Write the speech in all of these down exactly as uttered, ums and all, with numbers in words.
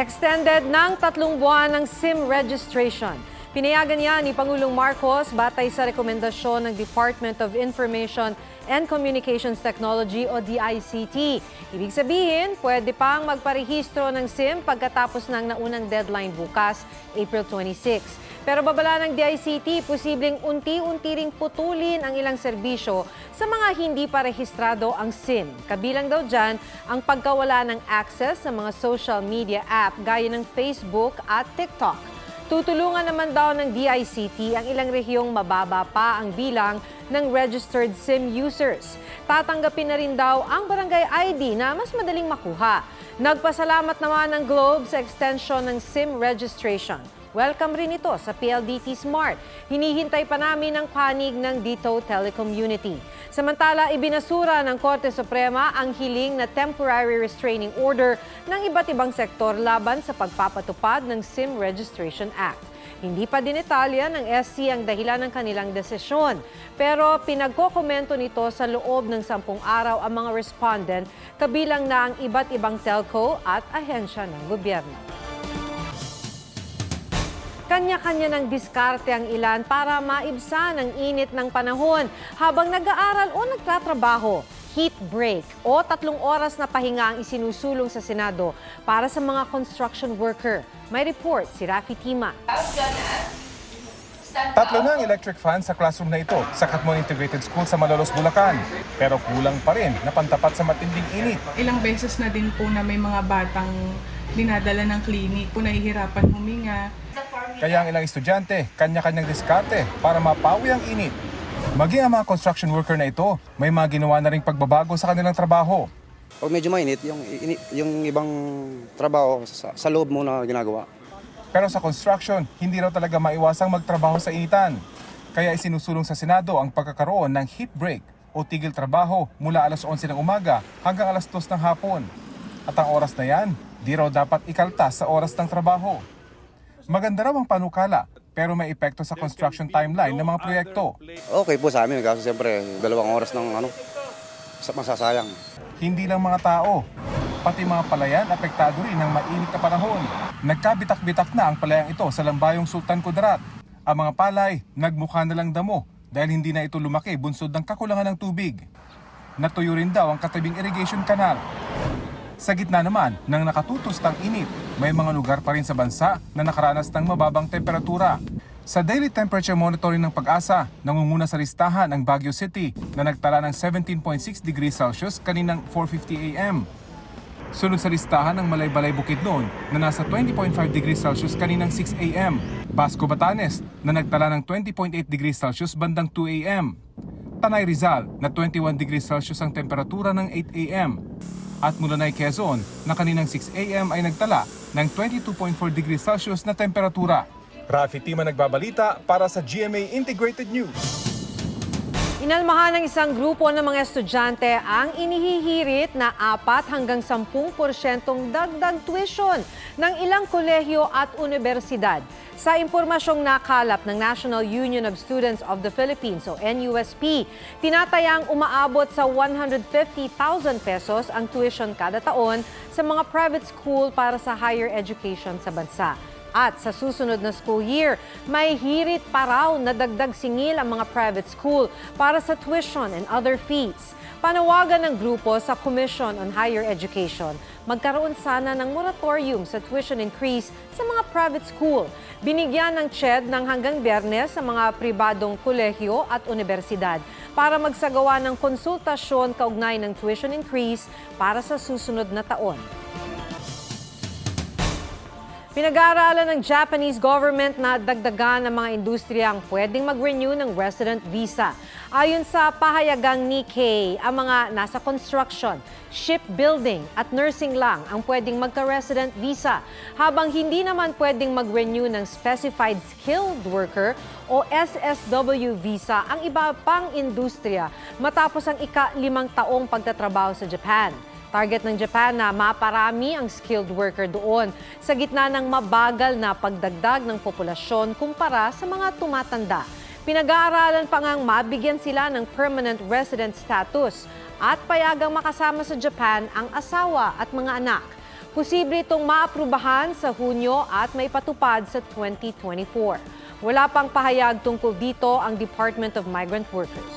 Extended ng tatlong buwan ng SIM registration. Pinayagan niya ni Pangulong Marcos batay sa rekomendasyon ng Department of Information and Communications Technology o D I C T. Ibig sabihin, pwede pang magparehistro ng SIM pagkatapos ng naunang deadline bukas, April twenty-sixth. Pero babala ng D I C T, posibleng unti-unti ring putulin ang ilang serbisyo sa mga hindi pa rehistrado ang SIM. Kabilang daw dyan ang pagkawala ng access sa mga social media app gaya ng Facebook at TikTok. Tutulungan naman daw ng D I C T ang ilang rehiyong mababa pa ang bilang ng registered SIM users. Tatanggapin na rin daw ang barangay I D na mas madaling makuha. Nagpasalamat naman ng Globe sa extension ng SIM registration. Welcome rin ito sa P L D T Smart. Hinihintay pa namin ang panig ng Dito Telecom Unity. Samantala, ibinasura ng Korte Suprema ang hiling na temporary restraining order ng iba't ibang sektor laban sa pagpapatupad ng SIM Registration Act. Hindi pa dinetalya ng S C ang dahilan ng kanilang desisyon. Pero pinagkokomento nito sa loob ng sampung araw ang mga respondent, kabilang na ang iba't ibang telco at ahensya ng gobyerno. Kanya-kanya ng diskarte ang ilan para maibsan ang init ng panahon habang nag-aaral o nagtatrabaho. Heat break o tatlong oras na pahinga ang isinusulong sa Senado para sa mga construction worker. May report si Rafi Tima. Tatlo na ang electric fan sa classroom na ito sa Katmon Integrated School sa Malolos, Bulacan. Pero kulang pa rin na pantapat sa matinding init. Ilang beses na din po na may mga batang dinadala ng klinik po nahihirapan huminga. Kaya ang ilang estudyante, kanya-kanyang diskarte para mapawi ang init. Maging ang mga construction worker na ito, may mga ginawa na ring pagbabago sa kanilang trabaho. Pag medyo mainit, yung, yung ibang trabaho sa, sa loob muna ginagawa. Pero sa construction, hindi raw talaga maiwasang magtrabaho sa initan. Kaya isinusulong sa Senado ang pagkakaroon ng heat break o tigil trabaho mula alas onse ng umaga hanggang alas dos ng hapon. At ang oras na yan, di raw dapat ikaltas sa oras ng trabaho. Maganda raw ang panukala, pero may epekto sa construction timeline ng mga proyekto. Okay po sa amin, kasi siyempre dalawang oras ng ano, masasayang. Hindi lang mga tao, pati mga palayan apektado rin ng mainit na panahon. Nagkabitak-bitak na ang palayang ito sa Lambayong Sultan Kudarat. Ang mga palay, nagmukha na lang damo dahil hindi na ito lumaki bunsod ng kakulangan ng tubig. Natuyo rin daw ang katabing irrigation canal. Sa gitna naman ng nakatutustang init, may mga lugar pa rin sa bansa na nakaranas ng mababang temperatura. Sa daily temperature monitoring ng Pag-asa, nangunguna sa listahan ang Baguio City na nagtala ng seventeen point six degrees Celsius kaninang four fifty a m Sunod sa listahan ng Malaybalay Bukidnon na nasa twenty point five degrees Celsius kaninang six a m Basco Batanes na nagtala ng twenty point eight degrees Celsius bandang two a m Tanay Rizal na twenty-one degrees Celsius ang temperatura ng eight a m At Mulanay, Quezon na kaninang six a m ay nagtala ng twenty-two point four degrees Celsius na temperatura. Rafi Tima nagbabalita para sa G M A Integrated News. Inalmahan ng isang grupo ng mga estudyante ang inihihirit na apat hanggang sampung porsyentong dagdag tuition ng ilang kolehiyo at universidad. Sa impormasyong nakalap ng National Union of Students of the Philippines o N U S P, tinatayang umaabot sa one hundred fifty thousand pesos ang tuition kada taon sa mga private school para sa higher education sa bansa. At sa susunod na school year, may hirit pa raw na dagdag singil ang mga private school para sa tuition and other fees. Panawagan ng grupo sa Commission on Higher Education, magkaroon sana ng moratorium sa tuition increase sa mga private school. Binigyan ng C H E D ng hanggang Biyernes sa mga pribadong kolehiyo at universidad para magsagawa ng konsultasyon kaugnay ng tuition increase para sa susunod na taon. Pinag-aaralan ng Japanese government na dagdagan ng mga industriyang pwedeng mag-renew ng resident visa. Ayon sa pahayagang Nikkei, ang mga nasa construction, shipbuilding at nursing lang ang pwedeng magka-resident visa, habang hindi naman pwedeng mag-renew ng specified skilled worker o S S W visa ang iba pang industriya matapos ang ika-limang taong pagtatrabaho sa Japan. Target ng Japan na maparami ang skilled worker doon sa gitna ng mabagal na pagdagdag ng populasyon kumpara sa mga tumatanda. Pinag-aaralan pa ngang mabigyan sila ng permanent resident status at payagang makasama sa Japan ang asawa at mga anak. Posible itong maaprubahan sa Hunyo at maipatupad sa twenty twenty-four. Wala pang pahayag tungkol dito ang Department of Migrant Workers.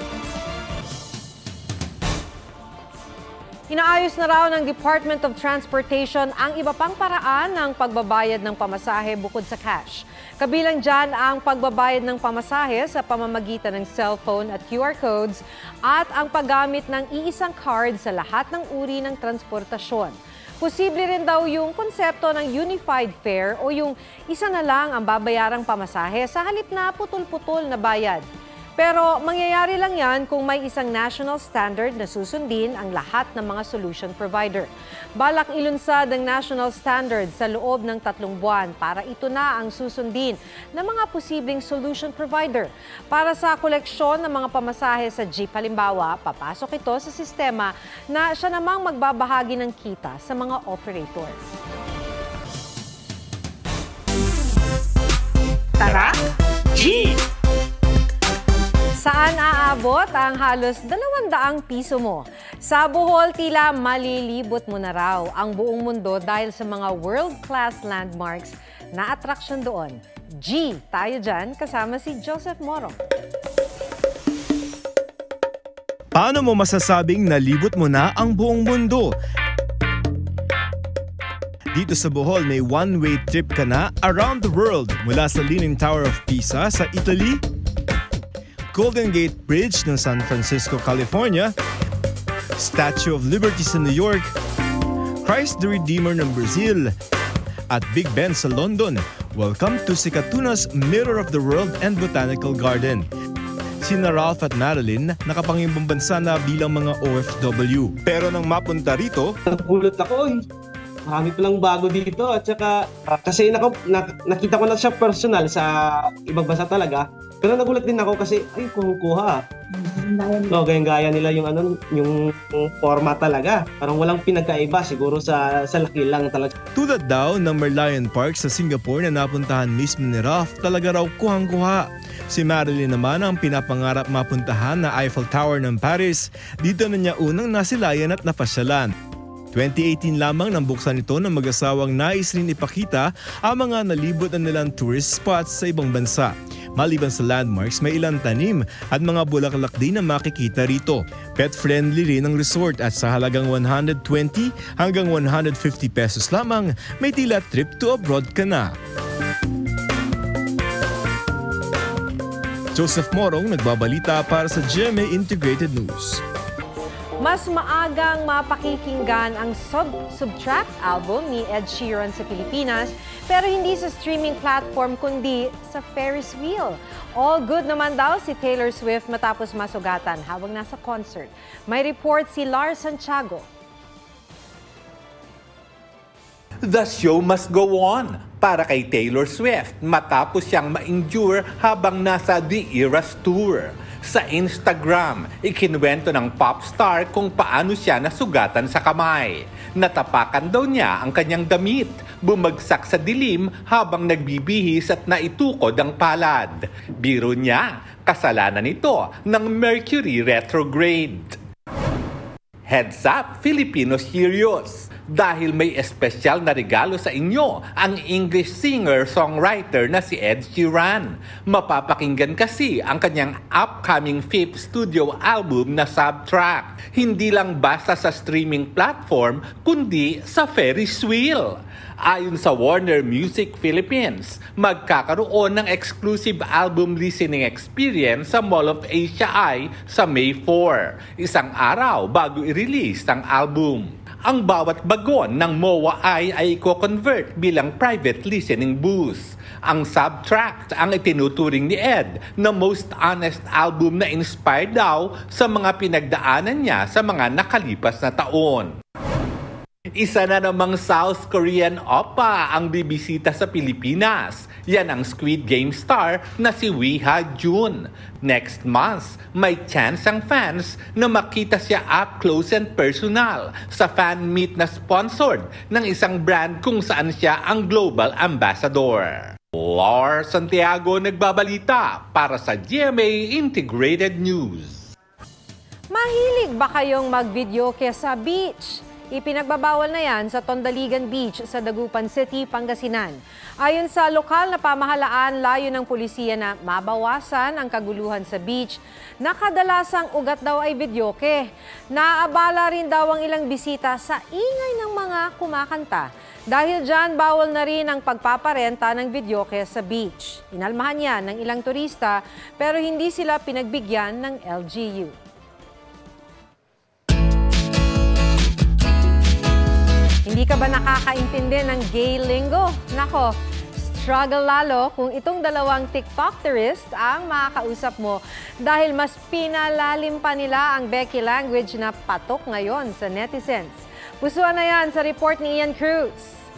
Inaayos na raw ng Department of Transportation ang iba pang paraan ng pagbabayad ng pamasahe bukod sa cash. Kabilang dyan ang pagbabayad ng pamasahe sa pamamagitan ng cellphone at Q R codes at ang paggamit ng iisang card sa lahat ng uri ng transportasyon. Posible rin daw yung konsepto ng unified fare o yung isa na lang ang babayarang pamasahe sa halip na putol-putol na bayad. Pero mangyayari lang yan kung may isang national standard na susundin ang lahat ng mga solution provider. Balak ilunsad ang national standard sa loob ng tatlong buwan para ito na ang susundin ng mga posibleng solution provider. Para sa koleksyon ng mga pamasahe sa jeep halimbawa, papasok ito sa sistema na siya namang magbabahagi ng kita sa mga operators. Tara, G! Saan aabot ang halos dalawang daang piso mo? Sa Bohol, tila malilibot mo na raw ang buong mundo dahil sa mga world-class landmarks na atraksyon doon. G, tayo dyan kasama si Joseph Morong. Paano mo masasabing nalibot mo na ang buong mundo? Dito sa Bohol, may one-way trip ka na around the world mula sa Leaning Tower of Pisa sa Italy, Golden Gate Bridge ng San Francisco, California, Statue of Liberty sa New York, Christ the Redeemer ng Brazil, at Big Ben sa London. Welcome to Sikatuna's Mirror of the World and Botanical Garden. Sina Ralph at Marilyn nakapangimbang bansa na bilang mga O F W. Pero nang mapunta rito, nagulat ako eh. Marami palang bago dito at saka kasi naka, nak, nakita ko na siya personal sa ibang bansa talaga. Pero nagulat din ako kasi ay kuha. No, gaya-gaya nila yung ano, yung, yung forma talaga. Parang walang pinagkaiba siguro sa sa laki lang talaga. Tulad daw ng Merlion Park sa Singapore na napuntahan mismo ni Ralph, talaga raw kuhang-kuha. Si Marilyn naman ang pinapangarap mapuntahan na Eiffel Tower ng Paris. Dito na niya unang nasilayan at napasyalan. twenty eighteen lamang nang buksan ito ng mag-asawang nais rin ipakita ang mga nalibot na nilang tourist spots sa ibang bansa. Maliban sa landmarks, may ilang tanim at mga bulaklak din na makikita rito. Pet-friendly rin ang resort at sa halagang one hundred twenty hanggang one hundred fifty pesos lamang, may tila trip to abroad ka na. Joseph Morong, nagbabalita para sa G M A Integrated News. Mas maagang mapakikinggan ang Sub Subtract album ni Ed Sheeran sa Pilipinas, pero hindi sa streaming platform kundi sa Ferris wheel. All good naman daw si Taylor Swift matapos masugatan habang nasa concert. May report si Lars Santiago. The show must go on para kay Taylor Swift matapos siyang ma-endure habang nasa The Eras Tour. Sa Instagram, ikinuwento ng pop star kung paano siya nasugatan sa kamay. Natapakan daw niya ang kanyang damit, bumagsak sa dilim habang nagbibihis at naitukod ang palad. Biro niya, kasalanan ito ng Mercury retrograde. Heads up, Filipino serious! Dahil may espesyal na regalo sa inyo ang English singer-songwriter na si Ed Sheeran. Mapapakinggan kasi ang kanyang upcoming fifth studio album na Subtract. Hindi lang basta sa streaming platform, kundi sa Ferris wheel. Ayon sa Warner Music Philippines, magkakaroon ng exclusive album listening experience sa Mall of Asia I sa May fourth, isang araw bago i-release ang album. Ang bawat bagon ng M O A I ay i-convert bilang private listening booth. Ang Subtract ang itinuturing ni Ed na most honest album na inspired daw sa mga pinagdaanan niya sa mga nakalipas na taon. Isa na namang South Korean oppa ang bibisita sa Pilipinas. Yan ang Squid Game star na si Wee Ha-jun. Next month, may chance ang fans na makita siya up close and personal sa fan meet na sponsored ng isang brand kung saan siya ang global ambassador. Lars Santiago nagbabalita para sa G M A Integrated News. Mahilig ba kayong mag-videoke sa beach? Ipinagbabawal na yan sa Tondaligan Beach sa Dagupan City, Pangasinan. Ayon sa lokal na pamahalaan, layo ng pulisiya na mabawasan ang kaguluhan sa beach na kadalasang ugat daw ay videoke. Naabala rin daw ang ilang bisita sa ingay ng mga kumakanta. Dahil dyan, bawal na rin ang pagpaparenta ng videoke sa beach. Inalmahan yan ng ilang turista pero hindi sila pinagbigyan ng L G U. Hindi ka ba nakakaintindi ng gay lingo? Nako, struggle lalo kung itong dalawang TikTokerist ang makakausap mo dahil mas pinalalim pa nila ang Becky language na patok ngayon sa netizens. Pusuan na yan sa report ni Ian Cruz.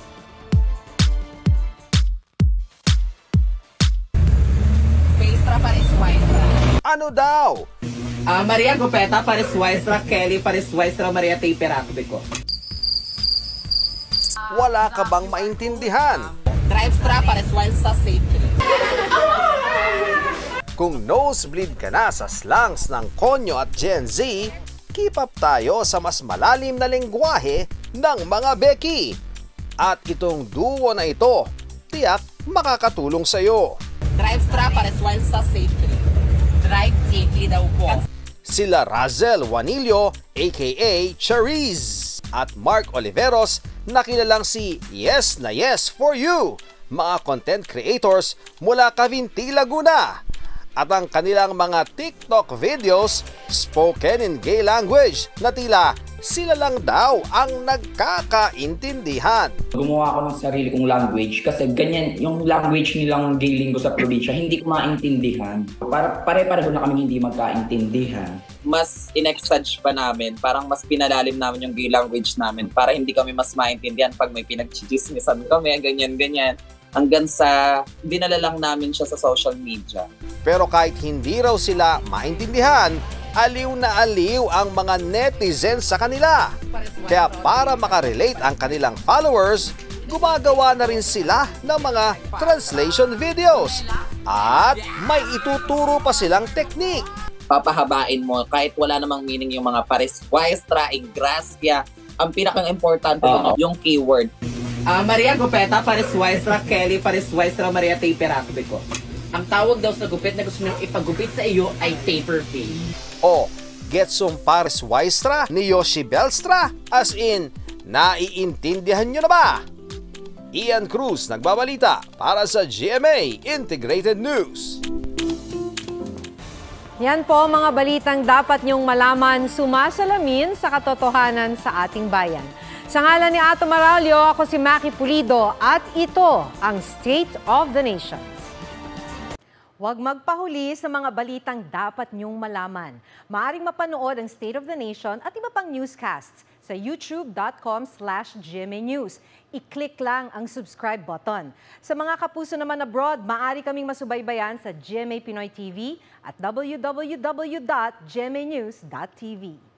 Paistra Pariswaistra. Ano daw? Uh, Maria Gupeta Pariswaistra, Kelly Pariswaistra, Maria Taperakbeko. Wala ka bang maintindihan? Drivestra Pariswaistra Safety. Kung nosebleed ka na sa slangs ng Konyo at Gen Z, keep up tayo sa mas malalim na lengguwahe ng mga Becky. At itong duo na ito, tiyak makakatulong sa'yo. Drivestra Pariswaistra Safety. Drive safely daw po. Sila Razel Juanillo, aka Chariz, at Mark Oliveros, na kilalang si Yes na Yes for You, mga content creators mula Cavinti, Laguna. At ang kanilang mga TikTok videos, spoken in gay language, na tila sila lang daw ang nagkakaintindihan. Gumawa ako ng sarili kong language kasi ganyan yung language nilang gay lingo sa probinsya, hindi ko maintindihan. Para pare-pareho na kami hindi magkaintindihan. Mas in-exage pa namin, parang mas pinalalim namin yung gay language namin para hindi kami mas maintindihan pag may pinagchichismisan kami, ganyan-ganyan. Hanggang sa dinala lang namin siya sa social media. Pero kahit hindi raw sila maintindihan, aliw na aliw ang mga netizens sa kanila. Kaya para makarelate ang kanilang followers, gumagawa na rin sila ng mga translation videos. At may ituturo pa silang technique. Papahabain mo kahit wala namang meaning yung mga Pariswaistra, Ingracia. Ang pinaka-importante uh, yung keyword. Uh, Maria Gupeta Pariswaistra, Kelly Pariswaistra, Maria Taperakbeko. Ang tawag daw sa gupit na gusto niyong ipagupit sa iyo ay taper fade. O Getsong Pariswaistra ni Yoshi Belstra, as in, naiintindihan nyo na ba? Ian Cruz nagbabalita para sa G M A Integrated News. Yan po mga balitang dapat niyong malaman, sumasalamin sa katotohanan sa ating bayan. Sa ngalan ni Ato Maraulio, ako si Maki Pulido at ito ang State of the Nation. Huwag magpahuli sa mga balitang dapat niyong malaman. Maaaring mapanood ang State of the Nation at iba pang newscasts sa youtube dot com slash G M A News. I-click lang ang subscribe button. Sa mga kapuso naman abroad, maaari kaming masubaybayan sa G M A Pinoy T V at w w w dot g m a news dot t v.